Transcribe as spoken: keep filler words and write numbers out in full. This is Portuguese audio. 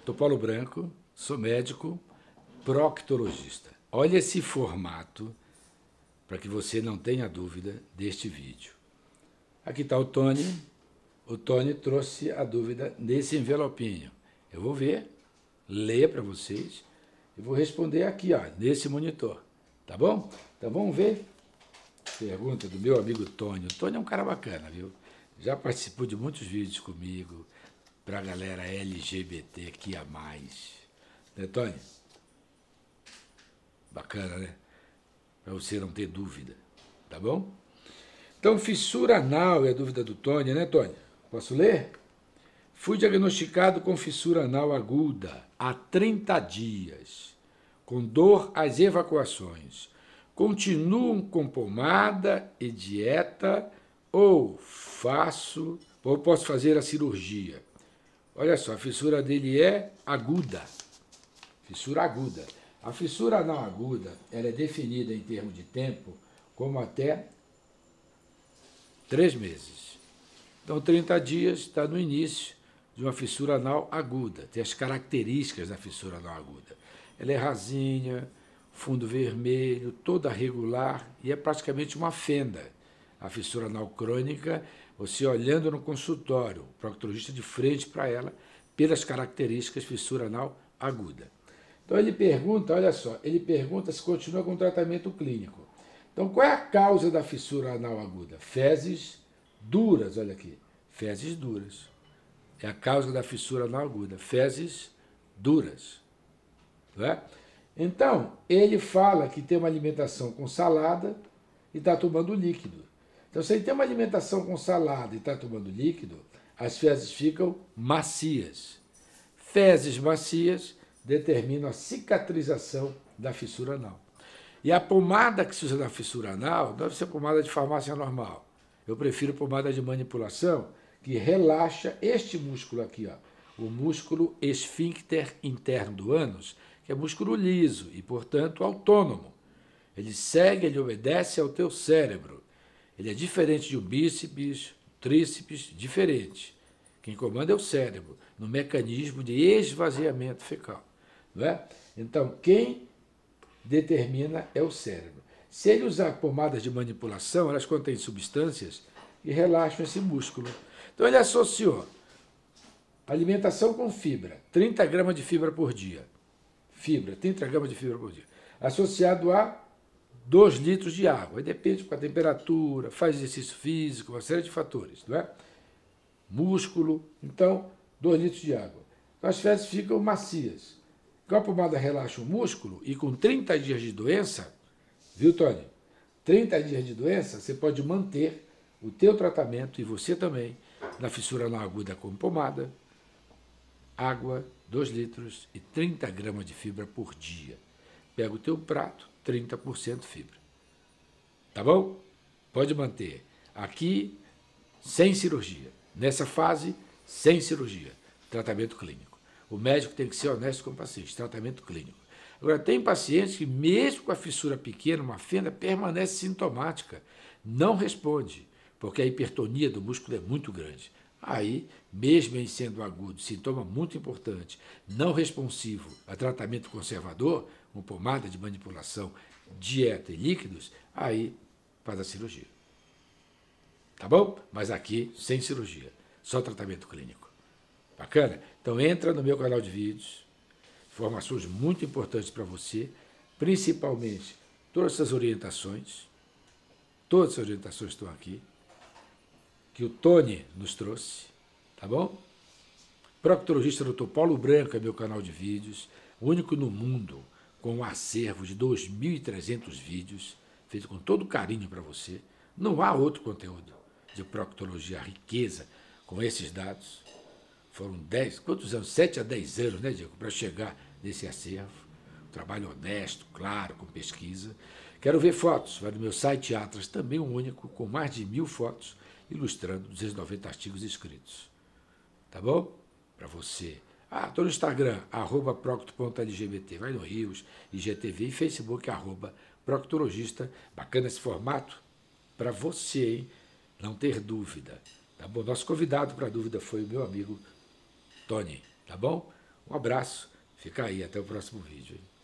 Sou Paulo Branco, sou médico proctologista. Olha esse formato para que você não tenha dúvida deste vídeo. Aqui está o Tony. O Tony trouxe a dúvida nesse envelopinho. Eu vou ver, ler para vocês e vou responder aqui, ó, nesse monitor. Tá bom? Então vamos ver. Pergunta do meu amigo Tony. O Tony é um cara bacana, viu? Já participou de muitos vídeos comigo para a galera L G B T Q I A mais. Né, Tony? Bacana, né? Para você não ter dúvida, tá bom? Então, fissura anal é a dúvida do Tony, né, Tony? Posso ler? Fui diagnosticado com fissura anal aguda há trinta dias, com dor às evacuações. Continuo com pomada e dieta ou faço, ou posso fazer a cirurgia? Olha só, a fissura dele é aguda. Fissura aguda. A fissura anal aguda, ela é definida em termos de tempo como até três meses. Então, trinta dias está no início de uma fissura anal aguda. Tem as características da fissura anal aguda. Ela é rasinha, fundo vermelho, toda regular e é praticamente uma fenda. A fissura anal crônica, você olhando no consultório, o proctologista de frente para ela, pelas características fissura anal aguda. Então ele pergunta, olha só, ele pergunta se continua com tratamento clínico. Então qual é a causa da fissura anal aguda? Fezes duras, olha aqui, fezes duras. É a causa da fissura anal aguda, fezes duras. Não é? Então, ele fala que tem uma alimentação com salada e está tomando líquido. Então, se ele tem uma alimentação com salada e está tomando líquido, as fezes ficam macias. Fezes macias determinam a cicatrização da fissura anal. E a pomada que se usa na fissura anal deve ser pomada de farmácia normal. Eu prefiro pomada de manipulação que relaxa este músculo aqui, ó, o músculo esfíncter interno do ânus, que é músculo liso e, portanto, autônomo. Ele segue, ele obedece ao teu cérebro. Ele é diferente de um bíceps, tríceps, diferente. Quem comanda é o cérebro, no mecanismo de esvaziamento fecal. Não é? Então, quem determina é o cérebro. Se ele usar pomadas de manipulação, elas contêm substâncias que relaxam esse músculo. Então, ele associou alimentação com fibra, trinta gramas de fibra por dia. Fibra, trinta gramas de fibra por dia. Associado a dois litros de água. Aí depende com a temperatura, faz exercício físico, uma série de fatores, não é? Músculo, então, dois litros de água. Então, as fezes ficam macias. Com a pomada relaxa o músculo e com trinta dias de doença, viu, Tony? trinta dias de doença, você pode manter o teu tratamento, e você também, na fissura anal aguda com pomada, água, dois litros e trinta gramas de fibra por dia. Pega o teu prato, trinta por cento fibra. Tá bom? Pode manter. Aqui, sem cirurgia. Nessa fase, sem cirurgia. Tratamento clínico. O médico tem que ser honesto com o paciente. Tratamento clínico. Agora, tem pacientes que, mesmo com a fissura pequena, uma fenda, permanece sintomática. Não responde, porque a hipertonia do músculo é muito grande. Aí, mesmo em sendo agudo, sintoma muito importante, não responsivo a tratamento conservador, com pomada de manipulação, dieta e líquidos, aí faz a cirurgia. Tá bom? Mas aqui, sem cirurgia, só tratamento clínico. Bacana? Então entra no meu canal de vídeos, informações muito importantes para você, principalmente todas essas orientações, todas essas orientações estão aqui, que o Tony nos trouxe, tá bom? Proctologista doutor Paulo Branco é meu canal de vídeos, o único no mundo com um acervo de dois mil e trezentos vídeos, feito com todo carinho para você. Não há outro conteúdo de proctologia, a riqueza com esses dados. Foram dez, quantos anos? sete a dez anos, né, Diego, para chegar nesse acervo. Um trabalho honesto, claro, com pesquisa. Quero ver fotos, vai no meu site Atlas, também um único, com mais de mil fotos, ilustrando duzentos e noventa artigos escritos. Tá bom? Para você. Ah, estou no Instagram, arroba procto ponto L G B T. Vai no Rios, I G T V e Facebook, arroba proctologista. Bacana esse formato para você, hein? Não ter dúvida. Tá bom? Nosso convidado para a dúvida foi o meu amigo Tony. Tá bom? Um abraço, fica aí, até o próximo vídeo.